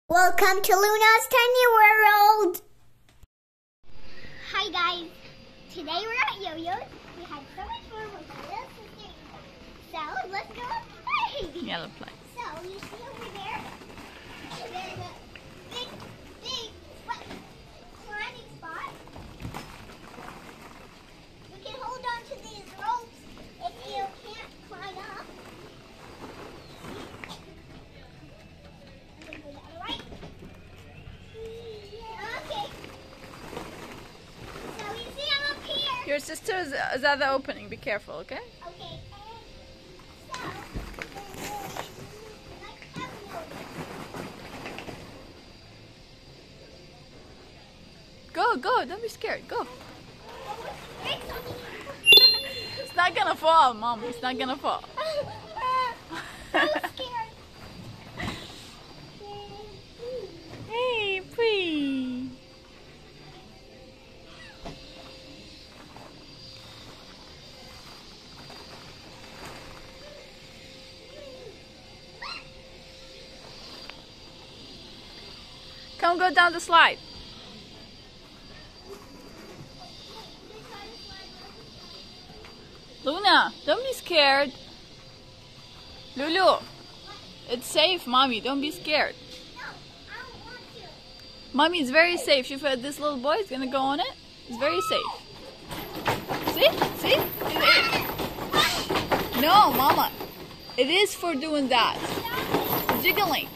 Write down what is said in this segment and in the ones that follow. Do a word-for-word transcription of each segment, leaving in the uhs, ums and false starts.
Welcome to Luna's Tiny World! Hi guys, today we're at Yo-Yo's. We had so much fun with my little sister. So let's go play! Yeah, let's play. So you see over there, there's a big, big what, climbing spot. You can hold on to these ropes if you can't climb up. Right? Okay. So you see I'm up here. Your sister is, is at the opening. Be careful, okay? Okay. So, let's have Go, go. Don't be scared. Go. no. It's not gonna fall, Mom. It's not gonna fall. I'm scared. Hey, please. Come go down the slide. Luna, don't be scared. Lulu, it's safe, Mommy. Don't be scared. No, I don't want to. Mommy, it's very safe. If uh, this little boy is gonna go on it, it's very safe. See? See? It is. No, Mama. It is for doing that. Jiggling.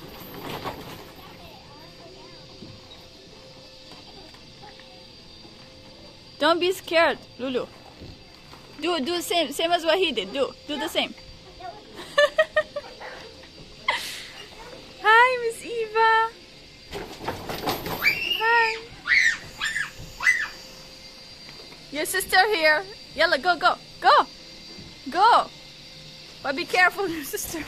Don't be scared, Lulu. Do do the same same as what he did. Do do the same. Hi, Miss Eva. Hi. Your sister here. Yella, go, go, go, go. But be careful, your sister.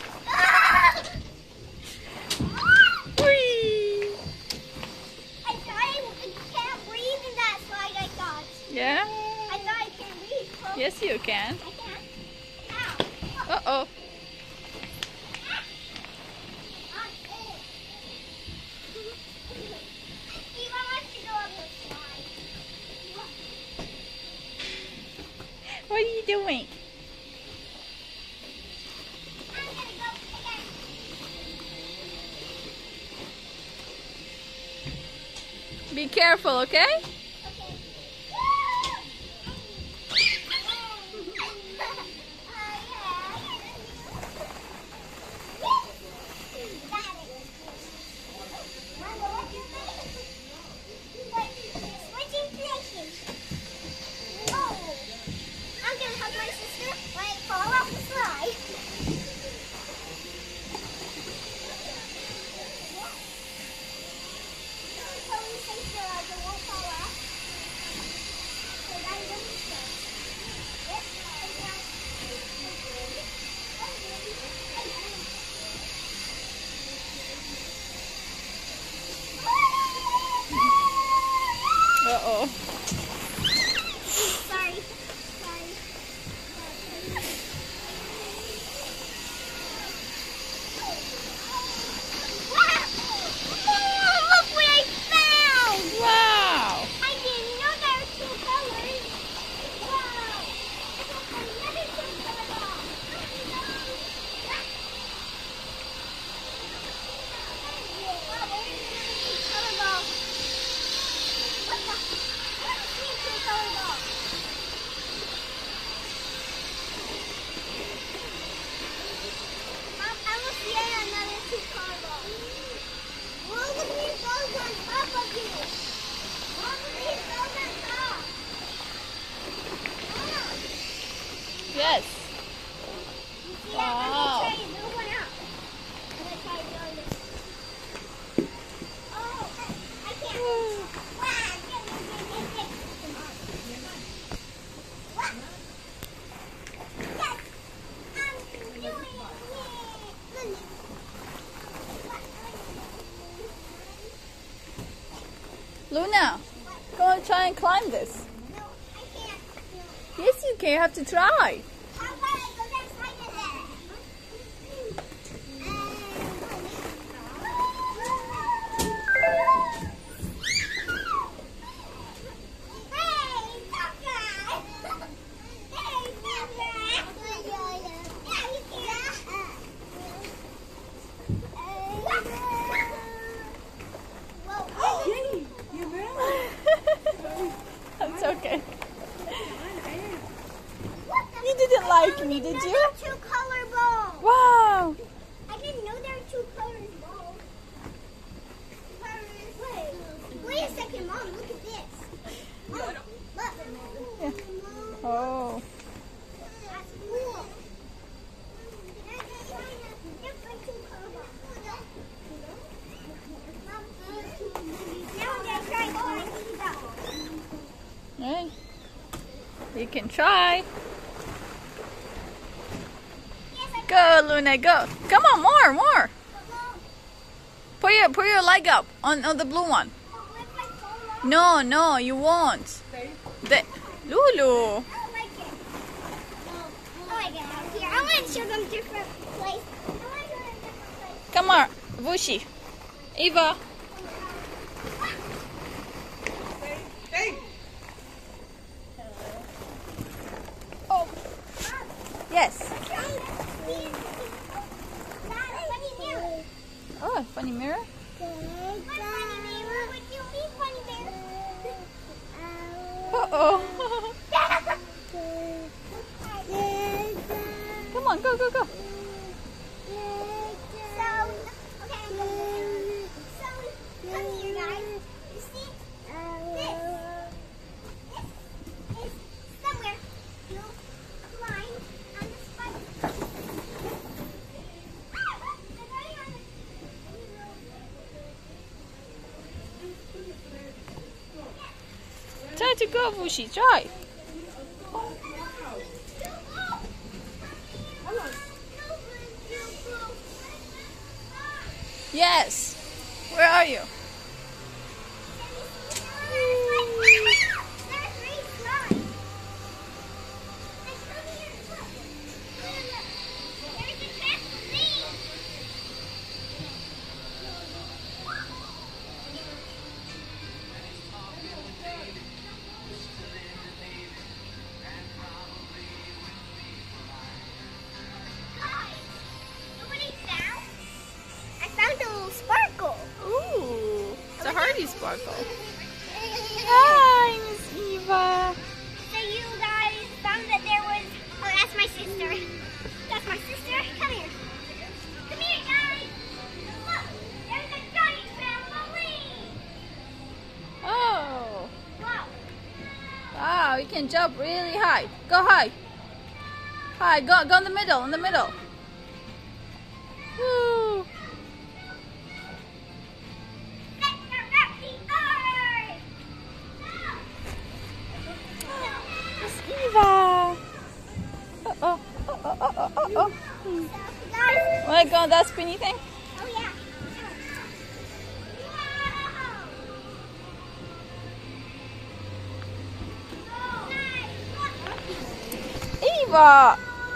Whee. I thought I can't breathe in that slide, I thought. Yeah. I thought I can't breathe. Oh, Yes, you can. I can't. Ow. Uh oh. Eva wants to go up the slide. What are you doing? I'm gonna go again. Be careful, okay? Okay. Switching places. Whoa. I'm gonna hug my sister when I fall off the slide. So we say so I won't fall off. So that doesn't stay. Yes, Uh oh. Sorry. Sorry. Look what I found! Wow. I didn't know there were two colors. Wow. Another two color ball. Wow, there's another two color ball. What the? I don't see a two color ball. Mom, I will see another two color ball. Well, look at these balls on top of you. Mom, look at these balls on top. Mom, Yes. you see that? Wow. Let me try to move one out. I'm gonna try doing this. Oh, I can't. Wow, get me, get me, get me. Come on. What? Yes, I'm doing it. Yay. Luna, go and try and climb this. No, I can't. Yes, you can. You have to try. How about I go that side of that? You can try. Go, Luna, go. Come on, more, more. Put your put your leg up on, on the blue one. No, no, you won't. The, Lulu. I want to show them different places. Come on, Vushi. Eva. Oh. Yes. Oh, funny mirror. Uh-oh. Come on, go, go, go. Try to go, Vushi, try. Yes. Where are you? Sparkle. Hi, Miss Eva. So you guys found that there was... Oh, that's my sister. That's my sister. Come here. Come here, guys. Look, there's a giant trampoline. Oh. Wow. Wow, you can jump really high. Go high. High. Go, go in the middle. In the middle. Woo. Eva. Uh oh. Uh oh. Uh oh. Uh oh. Want to go on that spinny thing? Oh yeah. Eva.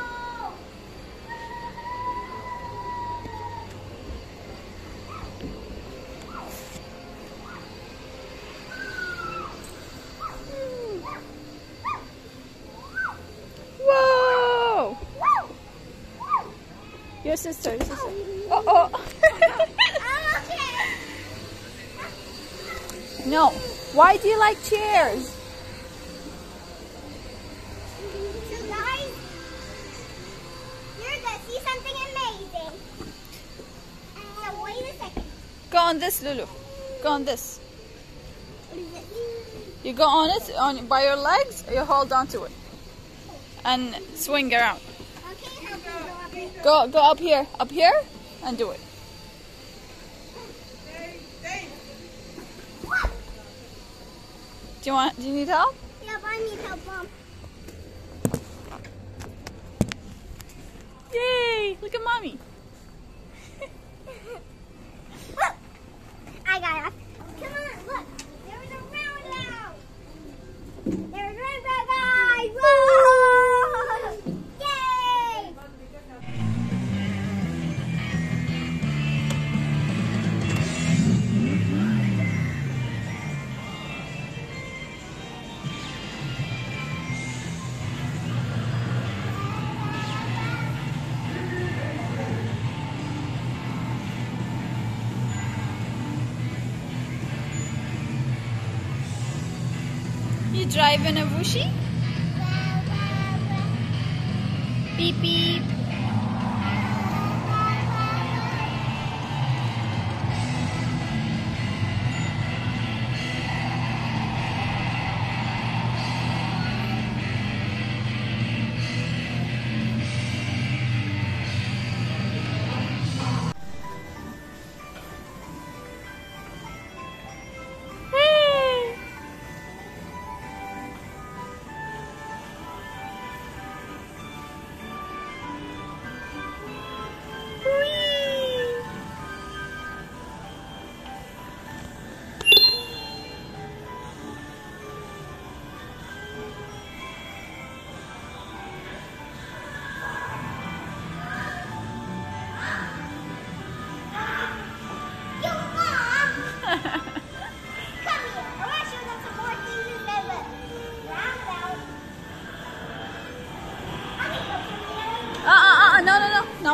Whoa. Your sister. Your sister. Uh oh. No. Why do you like chairs? So guys, you're gonna see something amazing. So wait a second. Go on this, Lulu. Go on this. What is it? You go on it on by your legs. You hold on to it and swing around. Okay, I'll go up here. Go go up here, up here, and do it. Do you want? Do you need help? Yep, I need help, Mom. Yay! Look at mommy. I got it. Come on, look. There's a roundabout. There's a roundabout, guys. Whoa! Yay! You driving a Vushi? Beep beep.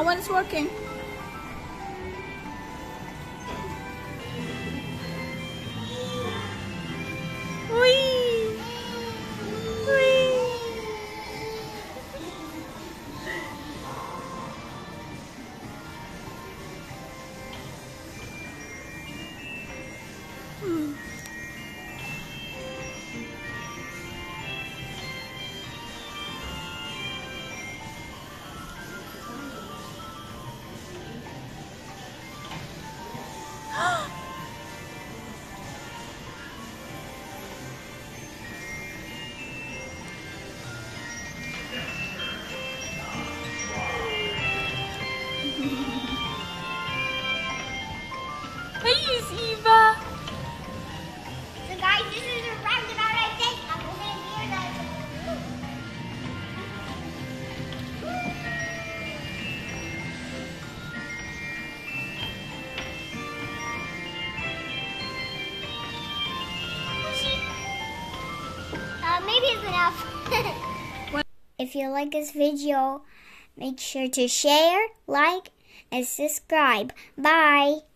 one is working. Whee! Whee! Hmm. Hey, Eva. So guys, this is a roundabout, I think. I'm going to hear that. Uh, maybe it's enough. If you like this video, make sure to share, like, and subscribe. Bye.